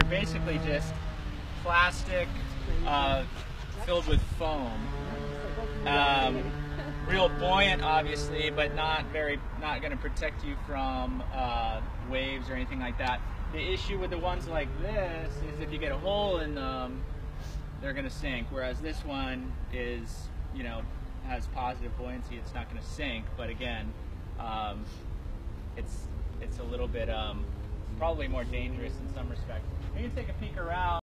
basically just plastic filled with foam. Real buoyant, obviously, but not going to protect you from waves or anything like that. The issue with the ones like this is if you get a hole in them, they're going to sink. Whereas this one is, you know, has positive buoyancy. It's not going to sink. But again, it's a little bit probably more dangerous in some respects. You can take a peek around.